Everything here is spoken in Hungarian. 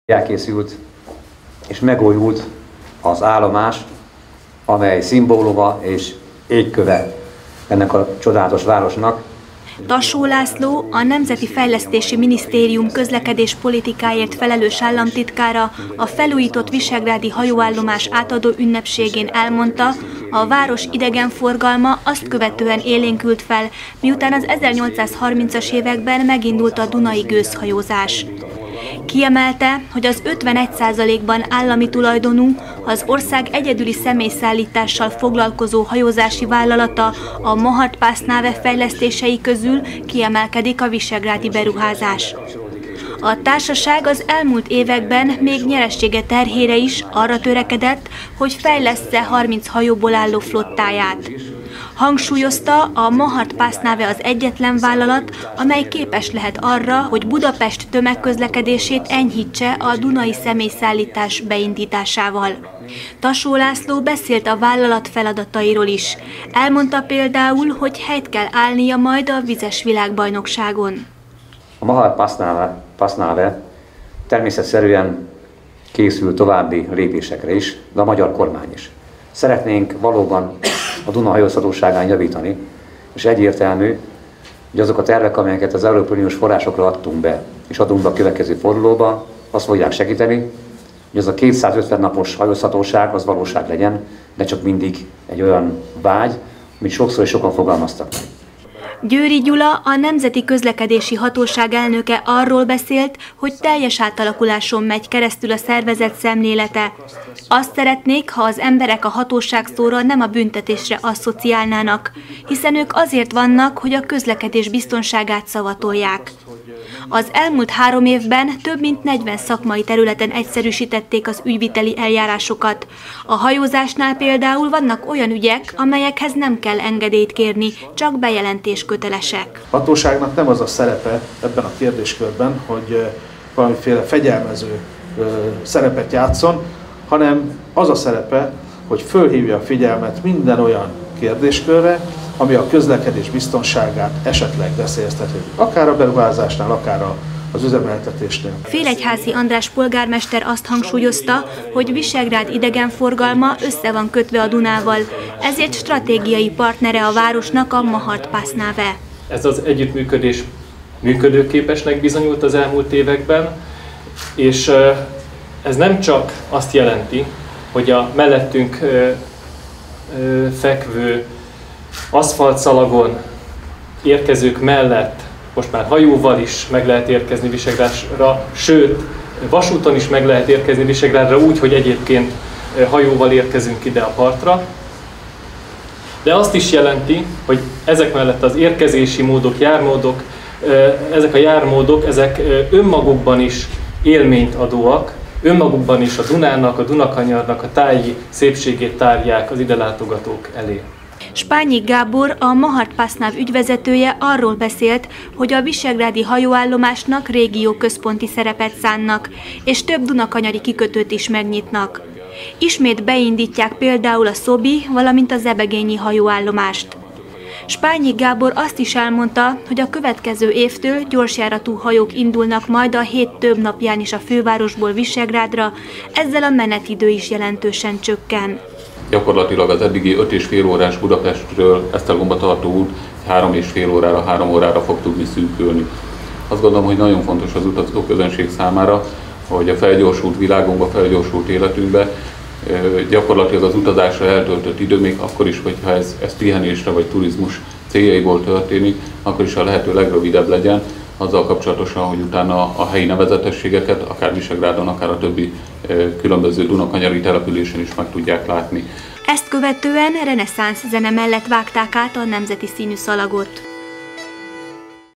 Elkészült és megújult az állomás, amely szimbóluma és égköve ennek a csodálatos városnak. Tassó László, a Nemzeti Fejlesztési Minisztérium közlekedéspolitikáért felelős államtitkára a felújított visegrádi hajóállomás átadó ünnepségén elmondta, a város idegenforgalma azt követően élénkült fel, miután az 1830-as években megindult a dunai gőzhajózás. Kiemelte, hogy az 51%-ban állami tulajdonú, az ország egyedüli személyszállítással foglalkozó hajózási vállalata, a Mahart Pásznave fejlesztései közül kiemelkedik a visegrádi beruházás. A társaság az elmúlt években még nyeresége terhére is arra törekedett, hogy fejlessze 30 hajóból álló flottáját. Hangsúlyozta, a Mahart Pásznave az egyetlen vállalat, amely képes lehet arra, hogy Budapest tömegközlekedését enyhítse a dunai személyszállítás beindításával. Tassó László beszélt a vállalat feladatairól is. Elmondta például, hogy helyt kell állnia majd a vizes világbajnokságon. A Mahart Pásznave természetszerűen készül további lépésekre is, de a magyar kormány is. Szeretnénk valóban a Duna hajózhatóságán javítani, és egyértelmű, hogy azok a tervek, amelyeket az Európai Uniós forrásokra adtunk be, és adunk be a következő fordulóba, azt fogják segíteni, hogy az a 250 napos hajózhatóság az valóság legyen, de csak mindig egy olyan vágy, amit sokszor és sokan fogalmaztak. Győri Gyula, a Nemzeti Közlekedési Hatóság elnöke arról beszélt, hogy teljes átalakuláson megy keresztül a szervezet szemlélete. Azt szeretnék, ha az emberek a hatóság szóra nem a büntetésre asszociálnának, hiszen ők azért vannak, hogy a közlekedés biztonságát szavatolják. Az elmúlt 3 évben több mint 40 szakmai területen egyszerűsítették az ügyviteli eljárásokat. A hajózásnál például vannak olyan ügyek, amelyekhez nem kell engedélyt kérni, csak bejelentés kötelesek. A hatóságnak nem az a szerepe ebben a kérdéskörben, hogy valamiféle fegyelmező szerepet játszon, hanem az a szerepe, hogy fölhívja a figyelmet minden olyan kérdéskörre, ami a közlekedés biztonságát esetleg veszélyezteti, akár a beruházásnál, akár az üzemeltetésnél. Félegyházi András polgármester azt hangsúlyozta, hogy Visegrád idegenforgalma össze van kötve a Dunával, ezért stratégiai partnere a városnak a Mahart Pásznave. Ez az együttműködés működőképesnek bizonyult az elmúlt években, és ez nem csak azt jelenti, hogy a mellettünk fekvő aszfaltszalagon érkezők mellett most már hajóval is meg lehet érkezni Visegrádra, sőt, vasúton is meg lehet érkezni Visegrádra úgy, hogy egyébként hajóval érkezünk ide a partra. De azt is jelenti, hogy ezek mellett az érkezési módok, jármódok, ezek a jármódok, ezek önmagukban is élményt adóak, önmagukban is a Dunának, a Dunakanyarnak a táji szépségét tárják az ide látogatók elé. Spányi Gábor, a Mahart Pásznav ügyvezetője arról beszélt, hogy a visegrádi hajóállomásnak régióközponti szerepet szánnak, és több dunakanyari kikötőt is megnyitnak. Ismét beindítják például a Szobi, valamint a zebegényi hajóállomást. Spányi Gábor azt is elmondta, hogy a következő évtől gyorsjáratú hajók indulnak majd a hét több napján is a fővárosból Visegrádra, ezzel a menetidő is jelentősen csökken. Gyakorlatilag az eddigi 5,5 órás Budapestről Esztergomba tartó út 3,5 órára, 3 órára fog tudni szűkülni. Azt gondolom, hogy nagyon fontos az utazóközönség számára, hogy a felgyorsult világunkba, felgyorsult életünkbe gyakorlatilag az utazásra eltöltött idő, még akkor is, hogyha ez pihenésre vagy turizmus céljaiból történik, akkor is a lehető legrövidebb legyen, azzal kapcsolatosan, hogy utána a helyi nevezetességeket, akár Visegrádon, akár a többi különböző dunakanyari településen is meg tudják látni. Ezt követően reneszánsz zene mellett vágták át a nemzeti színű szalagot.